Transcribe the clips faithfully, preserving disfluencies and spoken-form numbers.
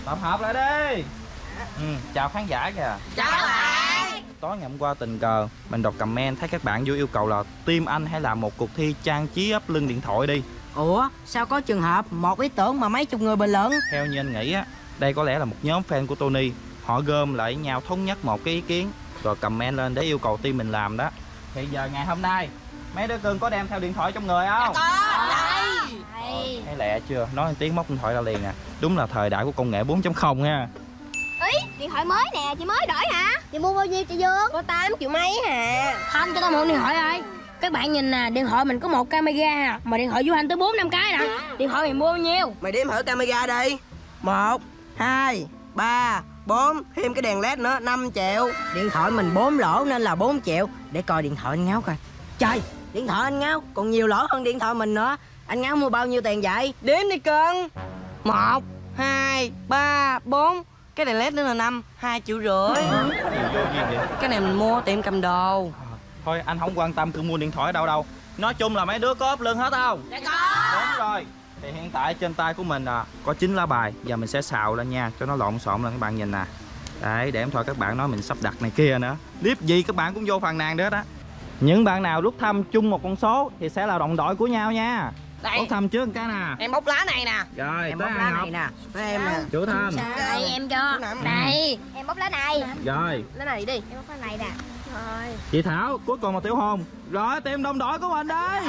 Tập hợp lại đi. Ừ, chào khán giả kìa. Chào bạn. Tối ngày hôm qua tình cờ mình đọc comment thấy các bạn vô yêu cầu là team anh hãy làm một cuộc thi trang trí ốp lưng điện thoại đi. Ủa sao có trường hợp một ý tưởng mà mấy chục người bình luận? Theo như anh nghĩ á, đây có lẽ là một nhóm fan của Tony. Họ gom lại nhau thống nhất một cái ý kiến rồi comment lên để yêu cầu team mình làm đó. Thì giờ ngày hôm nay mấy đứa cưng có đem theo điện thoại trong người không? Có đây. Thấy lẹ chưa? Nói tiếng móc điện thoại ra liền nè. Đúng là thời đại của công nghệ bốn chấm không nha. Ý, điện thoại mới nè, chị mới đổi hả? Chị mua bao nhiêu chị Dương? Có tám triệu mấy hà. Thanh cho tao mượn điện thoại ơi. Các bạn nhìn nè, điện thoại mình có một camera à, mà điện thoại của anh tới bốn năm cái nè. Điện thoại mày mua bao nhiêu? Mày đếm thử camera đi. Một, hai, ba, bốn, thêm cái đèn led nữa, năm triệu. Điện thoại mình bốn lỗ nên là bốn triệu. Để coi điện thoại anh Ngáo coi. Trời, điện thoại anh Ngáo còn nhiều lỗ hơn điện thoại mình nữa. Anh Ngáo mua bao nhiêu tiền vậy? Đếm đi cưng. Một, hai, ba, bốn. Cái đèn led nữa là năm, hai triệu rưỡi. Cái này mình mua tiệm cầm đồ. Thôi anh không quan tâm cứ mua điện thoại đâu đâu. Nói chung là mấy đứa có ốp lưng hết không? Dạ có. Đúng rồi. Thì hiện tại trên tay của mình à, có chín lá bài. Giờ mình sẽ xào lên nha, cho nó lộn xộn lên các bạn nhìn nè. Đấy, để em thôi các bạn nói mình sắp đặt này kia nữa. Clip gì các bạn cũng vô phàn nàn nữa đó. Những bạn nào rút thăm chung một con số thì sẽ là đồng đội của nhau nha. Đây. Bốc thăm trước một cái nè. Em bóc lá này nè. Rồi, Em tới bóc lá An này Ngọc. nè. Tới em nè. Chủ thăm. Đây em cho. Đây. Em bóc lá này. Rồi. Lá này đi. Em bóc lá này nè. Rồi. Chị Thảo, cuối cùng là Tiểu Hồn. Rồi, tìm đồng đội của mình đây.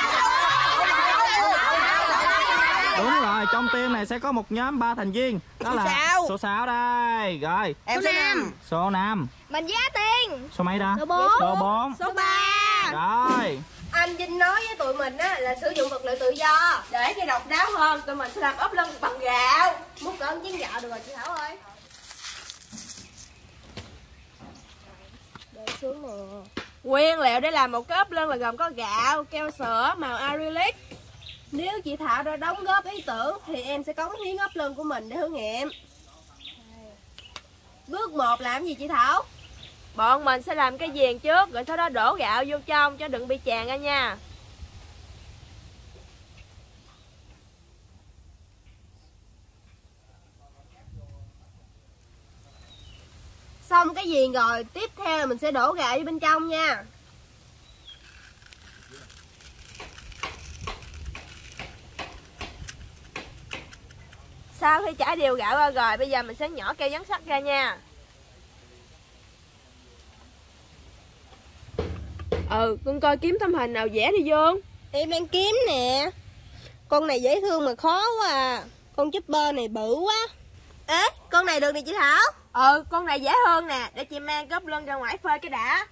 Đúng rồi, trong team này sẽ có một nhóm ba thành viên. Đó Số là sáu. số sáu đây. Rồi. Em số năm. Số năm. Mình giá tiền. Số mấy đó? Số bốn. Số bốn. Số ba. Rồi. Anh Vinh nói với tụi mình á là sử dụng vật liệu tự do. Để cho độc đáo hơn, tụi mình sẽ làm ốp lưng bằng gạo. Muốn cỡ chén gạo được rồi chị Thảo ơi. Để xuống nè. Nguyên liệu để làm một cái ốp lưng là gồm có gạo, keo sữa, màu acrylic. Nếu chị Thảo đã đóng góp ý tưởng thì em sẽ cống hiến ốp lưng của mình để thử nghiệm. Bước một làm gì chị Thảo? Bọn mình sẽ làm cái viền trước, rồi sau đó đổ gạo vô trong cho đừng bị tràn ra nha. Xong cái viền rồi, tiếp theo là mình sẽ đổ gạo vô bên trong nha. Sau khi chả đều gạo ra rồi, bây giờ mình sẽ nhỏ keo dán sắt ra nha. Ừ, con coi kiếm tấm hình nào vẽ đi Dương. Em đang kiếm nè. Con này dễ thương mà khó quá à. Con chipper này bự quá. Ê, con này được nè chị Thảo. Ừ, con này dễ hơn nè. Để chị mang gấp lưng ra ngoài phơi cái đã.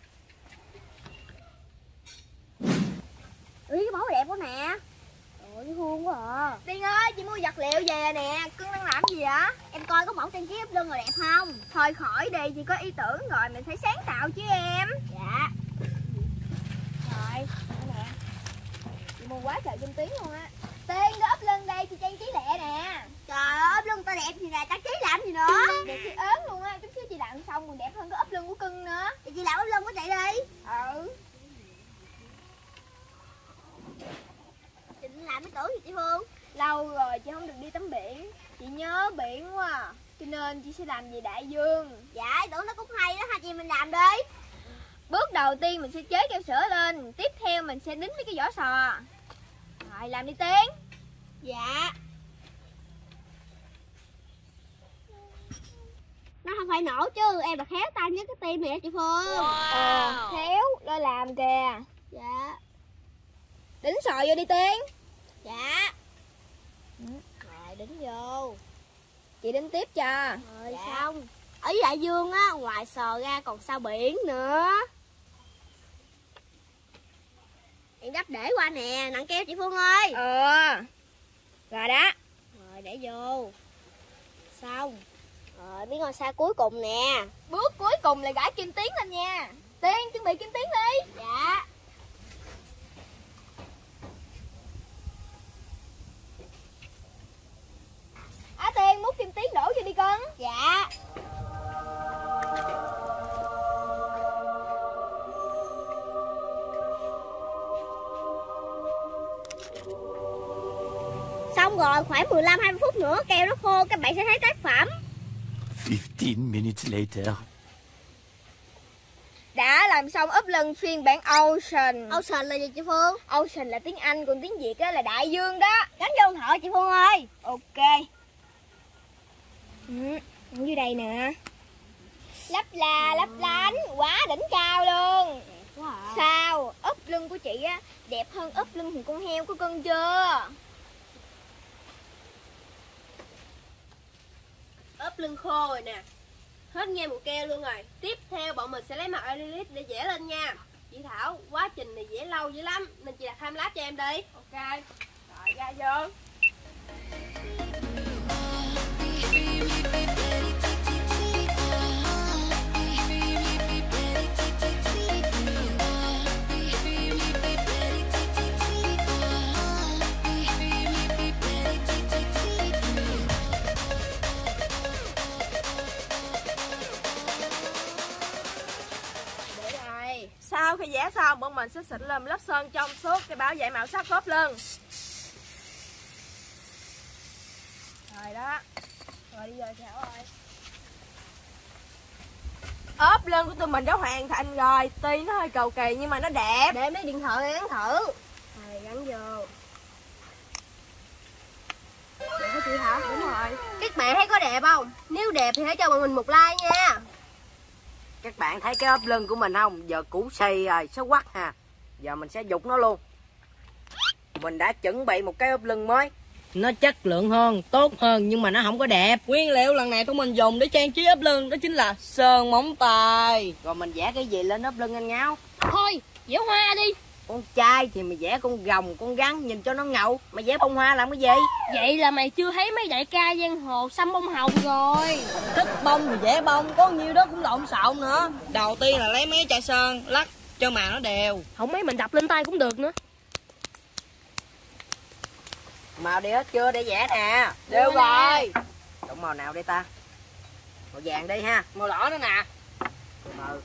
Ý cái mẫu đẹp quá nè. Trời ơi, thương quá à. Tiên ơi, chị mua vật liệu về nè. Cưng đang làm gì vậy? Em coi có mẫu trang trí ốp lưng rồi đẹp không? Thôi khỏi đi, chị có ý tưởng rồi, mình phải sáng tạo chứ em. Dạ. Rồi, đây nè. Chị mua quá trời kim tuyến luôn á. Tiên có ốp lưng đây, chị trang trí lẹ nè. Trời ơi, ốp lưng ta đẹp thì là trang trí làm gì nữa. Đẹp thì ớn luôn á, chút xíu chị làm xong còn đẹp hơn cái ốp lưng của cưng nữa. Thì chị làm ốp lưng của chị đi. Ừ. Chị định làm cái tưởng gì chị Phương? Lâu rồi chị không được đi tắm biển. Chị nhớ biển quá à. Cho nên chị sẽ làm về đại dương. Dạ, tưởng nó cũng hay đó, hai chị mình làm đi. Bước đầu tiên mình sẽ chế keo sữa lên. Tiếp theo mình sẽ đính mấy cái vỏ sò. Rồi làm đi Tiên. Dạ. Nó không phải nổ chứ, em là khéo tay nhất cái tim này chị Phương. Wow. Ờ, khéo, lo làm kìa. Dạ. Đính sò vô đi Tiên. Dạ. Rồi đính vô. Chị đính tiếp cho. Rồi dạ. Xong. Ở với đại dương á, ngoài sò ra còn sao biển nữa. Em đắp để qua nè, nặng keo chị Phương ơi. Ờ. Rồi đó. Rồi để vô. Xong. Rồi biết ngôi sao cuối cùng nè. Bước cuối cùng là gãi kim tuyến lên nha. Tiên chuẩn bị kim tuyến đi. Dạ. Á Tiên múc kim tuyến đổ vô đi con. Dạ. Xong rồi, khoảng mười lăm hai mươi phút nữa keo nó khô, các bạn sẽ thấy tác phẩm. Fifteen minutes later. Đã làm xong ốp lưng phiên bản Ocean. Ocean là gì chị Phương? Ocean là tiếng Anh, còn tiếng Việt á là đại dương đó. Gắn vô điện thoại chị Phương ơi. Ok. Ừ, như đây nè. Lấp là lấp lánh, quá đỉnh cao luôn. Wow. Sao? Ốp lưng của chị á đẹp hơn ốp lưng của con heo của cưng chưa? Ốp lưng khô rồi nè. Hết nghe một keo luôn rồi. Tiếp theo bọn mình sẽ lấy mặt acrylic để vẽ lên nha. Chị Thảo, quá trình này vẽ lâu dữ lắm nên chị đặt time lapse cho em đi. Ok. Rồi ra vô. Sau khi vẽ xong, bọn mình sẽ xịt lên lớp sơn trong suốt để bảo vệ màu sắc ốp lưng. Rồi đó. Rồi đi rồi Thảo ơi. Ốp lưng của tụi mình đã hoàn thành rồi. Tuy nó hơi cầu kỳ nhưng mà nó đẹp. Để mấy điện thoại gắn thử. Rồi gắn vô. Đẹp hả chị Thảo? Đúng rồi. Các bạn thấy có đẹp không? Nếu đẹp thì hãy cho bọn mình một like nha. Các bạn thấy cái ốp lưng của mình không? Giờ cũ xì rồi, xấu quắc ha. Giờ mình sẽ dục nó luôn. Mình đã chuẩn bị một cái ốp lưng mới. Nó chất lượng hơn, tốt hơn nhưng mà nó không có đẹp. Nguyên liệu lần này tụi mình dùng để trang trí ốp lưng đó chính là sơn móng tay. Rồi mình vẽ cái gì lên ốp lưng anh Ngáo? Thôi vẽ hoa đi. Con trai thì mày vẽ con rồng, con rắn nhìn cho nó ngầu. Mày vẽ bông hoa làm cái gì? Vậy là mày chưa thấy mấy đại ca giang hồ xăm bông hồng rồi. Thích bông thì vẽ bông, có nhiêu đó cũng lộn xộn nữa. Đầu tiên là lấy mấy chai sơn lắc cho màu nó đều. Không mấy mình đập lên tay cũng được nữa. Màu đều hết chưa để vẽ nè? Đều rồi. Chọn màu nào đây ta? Màu vàng đi ha. Màu đỏ nữa nè. Màu.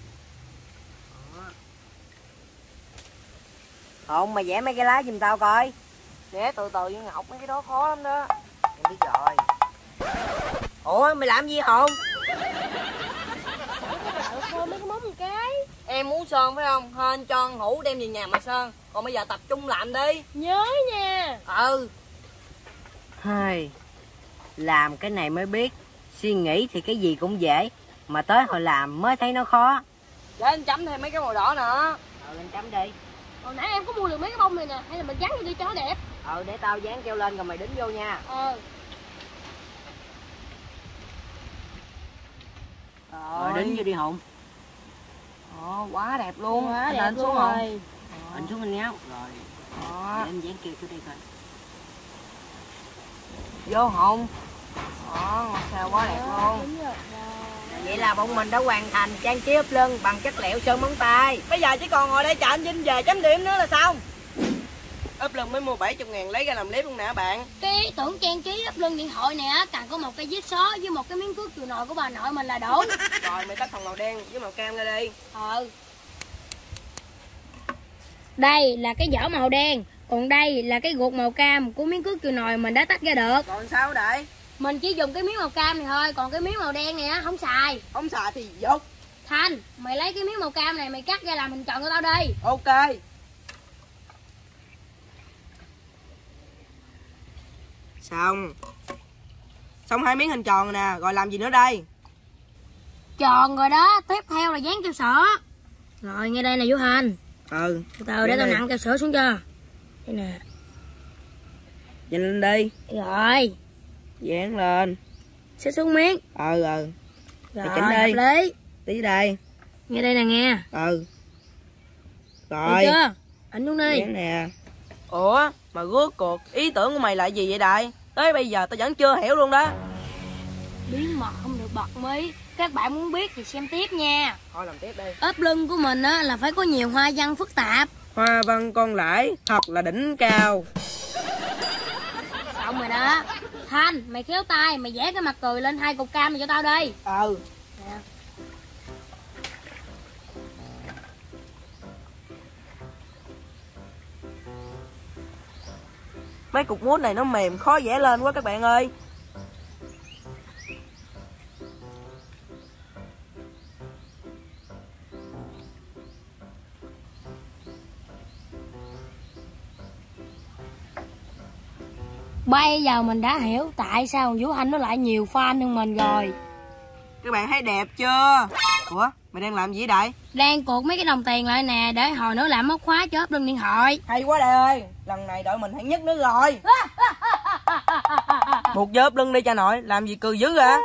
Không, mày vẽ mấy cái lá giùm tao coi. Vẽ từ từ với Ngọc, mấy cái đó khó lắm đó. Em biết rồi. Ủa, mày làm gì không? Thôi mấy cái món một cái. Em muốn sơn phải không? Hên cho Hữu đem về nhà mà sơn. Còn bây giờ tập trung làm đi. Nhớ nha. Ừ. Hơi. Làm cái này mới biết. Suy nghĩ thì cái gì cũng dễ. Mà tới hồi làm mới thấy nó khó. Để anh chấm thêm mấy cái màu đỏ nữa. Ừ, anh chấm đi. Hồi nãy em có mua được mấy cái bông này nè. Hay là mình gắn vô đi cho nó đẹp. Ừ, để tao dán keo lên rồi mày đính vô nha. Ờ. Rồi, đính vô đi Hùng. Ồ, quá đẹp luôn. Quá anh đẹp anh luôn xuống rồi. không? Anh xuống anh Ngáo. Rồi. Đó. Để anh dán keo cho đây coi. Vô Hùng. Đó, sao quá đẹp luôn. Vậy là bọn mình đã hoàn thành trang trí ốp lưng bằng chất liệu sơn móng tay. Bây giờ chỉ còn ngồi đây chờ anh Vinh về chấm điểm nữa là xong. Ốp lưng mới mua bảy mươi ngàn lấy ra làm clip luôn nè bạn. Cái ý tưởng trang trí ốp lưng điện thoại nè, cần có một cây vít xó với một cái miếng cước chùi nồi của bà nội mình là đủ. Rồi mày tắt phần màu đen với màu cam ra đi. Ừ. Đây là cái vỏ màu đen, còn đây là cái ruột màu cam của miếng cước chùi nồi mình đã tách ra được. Còn sao đây? Mình chỉ dùng cái miếng màu cam này thôi, còn cái miếng màu đen này á không xài. Không xài thì dục. Thanh, mày lấy cái miếng màu cam này mày cắt ra làm hình tròn cho tao đi. Ok. Xong. Xong hai miếng hình tròn rồi nè, rồi làm gì nữa đây? Tròn rồi đó, tiếp theo là dán keo sữa. Rồi ngay đây nè Vũ Hành. Ừ. Từ từ để tao nặng keo sữa xuống cho. Đây nè. Dán lên đi. Rồi. Dán lên. Xếp xuống miếng. Ừ ừ. Rồi, chỉnh đi. hợp lý. Tí đây. Ngay đây nè nghe. Ừ. Rồi. Được chưa? Ảnh xuống đi. Dán nè. Ủa, mà rốt cuộc ý tưởng của mày là gì vậy Đại? Tới bây giờ tao vẫn chưa hiểu luôn đó. Bí mật không được bật mí. Các bạn muốn biết thì xem tiếp nha. Thôi làm tiếp đi. Ốp lưng của mình á là phải có nhiều hoa văn phức tạp. Hoa văn con lãi thật là đỉnh cao. Xong rồi đó. Thanh, mày khéo tay, mày vẽ cái mặt cười lên hai cục cam này cho tao đi. Ừ. Nè. Mấy cục mút này nó mềm khó vẽ lên quá các bạn ơi. Bây giờ mình đã hiểu tại sao Vũ Thanh nó lại nhiều fan hơn mình rồi. Các bạn thấy đẹp chưa? Ủa, mày đang làm gì đây? Đang cuộn mấy cái đồng tiền lại nè, để hồi nữa làm móc khóa cho ốp lưng điện thoại. Hay quá Đại ơi, lần này đội mình hạng nhất nữa rồi. Một dớp lưng đi cha nội, làm gì cười dữ vậy?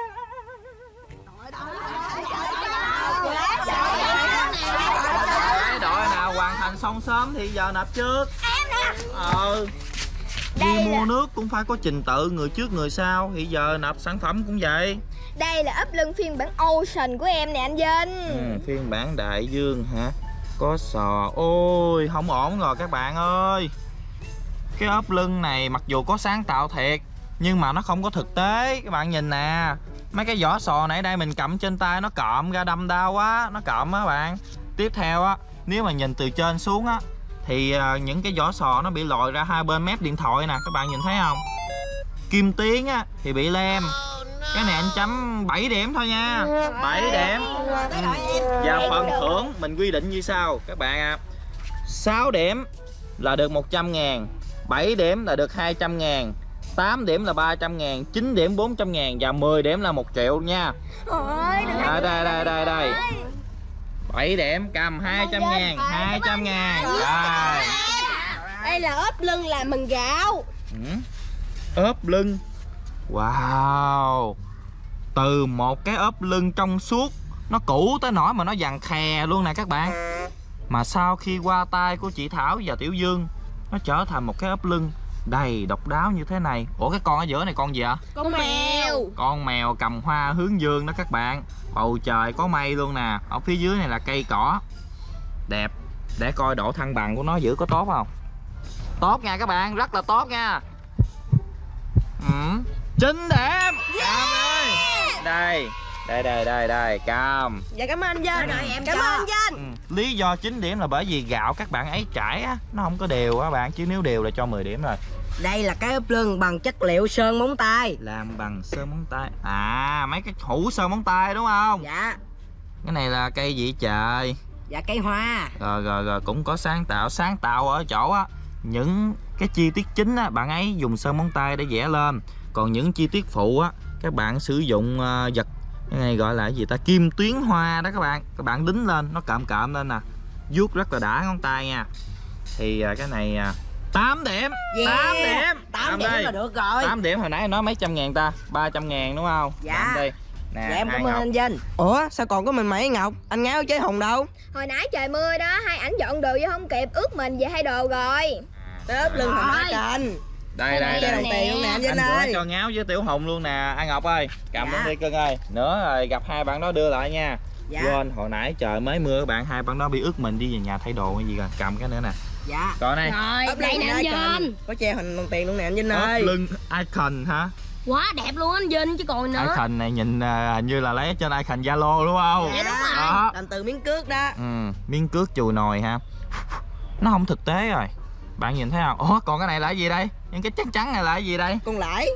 Cái đội nào hoàn thành xong sớm thì giờ nộp trước. Em nè. Ờ Đi Đây mua là- nước cũng phải có trình tự, người trước người sau. Thì giờ nộp sản phẩm cũng vậy. Đây là ốp lưng phiên bản Ocean của em nè anh Vinh. Ừ, phiên bản đại dương hả? Có sò. Ôi không ổn rồi các bạn ơi. Cái ốp lưng này mặc dù có sáng tạo thiệt, nhưng mà nó không có thực tế. Các bạn nhìn nè, mấy cái vỏ sò nãy đây mình cầm trên tay nó cộm ra đâm đau quá. Nó cộm á bạn. Tiếp theo á, nếu mà nhìn từ trên xuống á, thì uh, những cái vỏ sò nó bị lòi ra hai bên mép điện thoại nè. Các bạn nhìn thấy không? Kim tuyến á thì bị lem. Cái này anh chấm bảy điểm thôi nha. Bảy điểm. Ừ. Và phần thưởng mình quy định như sau các bạn ạ. À. sáu điểm là được một trăm ngàn, bảy điểm là được hai trăm ngàn, tám điểm là ba trăm ngàn, chín điểm bốn trăm ngàn và mười điểm là một triệu nha. Ôi, đừng Đây đây đây đây đây. bảy điểm cầm hai trăm ngàn, hai trăm ngàn. Rồi. Đây là ốp lưng làm bằng gạo. Ừ. Ốp lưng. Wow. Từ một cái ốp lưng trong suốt, nó cũ tới nỗi mà nó vàng khè luôn nè các bạn. Mà sau khi qua tay của chị Thảo và Tiểu Dương, nó trở thành một cái ốp lưng đầy độc đáo như thế này. Ủa cái con ở giữa này con gì ạ? Con mèo. Con mèo cầm hoa hướng dương đó các bạn. Bầu trời có mây luôn nè. Ở phía dưới này là cây cỏ. Đẹp. Để coi độ thăng bằng của nó giữ có tốt không? Tốt nha các bạn, rất là tốt nha. Ừ. chín điểm. Cam ơi. Đây. Đây đây đây đây cam. Dạ cảm ơn anh Vinh. Rồi, em Cảm cho. ơn anh Vinh. Ừ. Lý do chín điểm là bởi vì gạo các bạn ấy trải á, nó không có đều á bạn, chứ nếu đều là cho mười điểm rồi. Đây là cái ốp lưng bằng chất liệu sơn móng tay. Làm bằng sơn móng tay. À mấy cái hũ sơn móng tay đúng không? Dạ. Cái này là cây gì trời? Dạ cây hoa. Rồi rồi rồi cũng có sáng tạo. Sáng tạo ở chỗ á, những cái chi tiết chính á bạn ấy dùng sơn móng tay để vẽ lên. Còn những chi tiết phụ á các bạn sử dụng uh, vật, cái này gọi là cái gì ta, kim tuyến hoa đó các bạn. Các bạn đính lên nó cộm cộm lên nè, vuốt rất là đã ngón tay nha. Thì uh, cái này uh, tám điểm. Yeah. tám điểm. tám điểm đây. là được rồi. tám điểm hồi nãy anh nói mấy trăm ngàn ta? ba trăm ngàn đúng không? Dạ. Làm đi. Nè, Dạ em hai cảm ơn ngọc. anh Vinh. Ủa sao còn có mình mày Ngọc? Anh Ngáo chế Hùng đâu? Hồi nãy trời mưa đó, hai ảnh dọn đồ vô không kịp, ướt mình về hai đồ rồi. Cái ốp lưng hồi nãy Rồi. canh. Đây đây Chơi đây. đồng tiền luôn nè anh Vinh Anh ơi. rửa cho Ngáo với Tiểu Hùng luôn nè. Anh Ngọc ơi, cầm Dạ. luôn đi cưng ơi. Nữa rồi gặp hai bạn đó đưa lại nha. Dạ. Quên hồi nãy trời mới mưa các bạn, hai bạn đó bị ướt mình đi về nhà thay đồ hay gì rồi. Cầm cái nữa nè. Dạ. Coi này. Rồi, Ốp đây lưng nè hồi anh nãy canh. Vinh. Có che hình đồng tiền luôn nè anh Vinh Ốp ơi. lưng icon hả? Quá đẹp luôn anh Vinh chứ còn nữa. Icon này nhìn uh, như là lấy ở trên icon Zalo đúng không? Dạ đúng rồi. Đó. Làm từ miếng cước đó. Ừ, miếng cước chùi nồi ha. Nó không thực tế rồi. Bạn nhìn thấy không? Ủa còn cái này là cái gì đây? Những cái trắng trắng này là cái gì đây? Con lãi.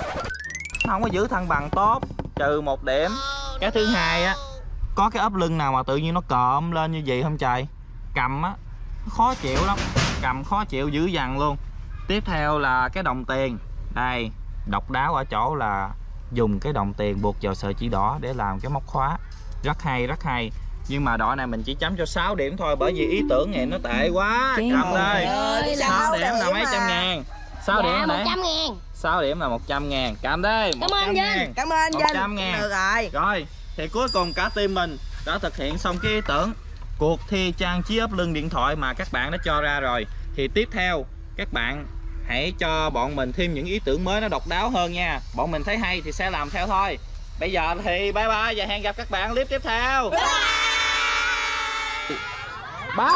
Nó không có giữ thăng bằng tốt, trừ một điểm. Cái thứ hai á, có cái ốp lưng nào mà tự nhiên nó cộm lên như vậy không trời? Cầm á khó chịu lắm, cầm khó chịu dữ dằn luôn. Tiếp theo là cái đồng tiền. Đây, độc đáo ở chỗ là dùng cái đồng tiền buộc vào sợi chỉ đỏ để làm cái móc khóa. Rất hay, rất hay. Nhưng mà đội này mình chỉ chấm cho sáu điểm thôi, bởi vì ý tưởng này nó tệ quá. Cầm đây. ơi, sáu sáu điểm là điểm mấy à. trăm ngàn. sáu điểm Dạ, hồi một nãy. trăm ngàn. sáu điểm là một trăm ngàn. Cầm đây. Cảm ơn anh Vinh. Cảm ơn anh một trăm Vinh. ngàn. Được rồi. Rồi, thì cuối cùng cả team mình đã thực hiện xong cái ý tưởng cuộc thi trang trí ốp lưng điện thoại mà các bạn đã cho ra rồi. Thì tiếp theo các bạn hãy cho bọn mình thêm những ý tưởng mới nó độc đáo hơn nha. Bọn mình thấy hay thì sẽ làm theo thôi. Bây giờ thì bye bye và hẹn gặp các bạn clip tiếp theo. Bye. Ba.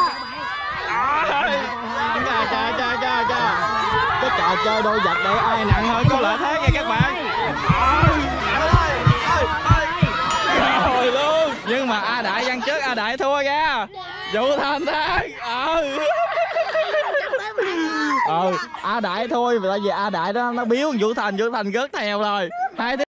Trời trời trời trời trời. Cái trò chơi đôi vật để ai nặng hơn có lợi thế nha các bạn. Rồi luôn. Nhưng mà A Đại văn trước, A Đại thua ra. Vũ Thanh thắng. Ừ. Ừ, A Đại thôi, tại vì A Đại đó nó biếu Vũ Thành, Vũ Thành rớt theo rồi. Hai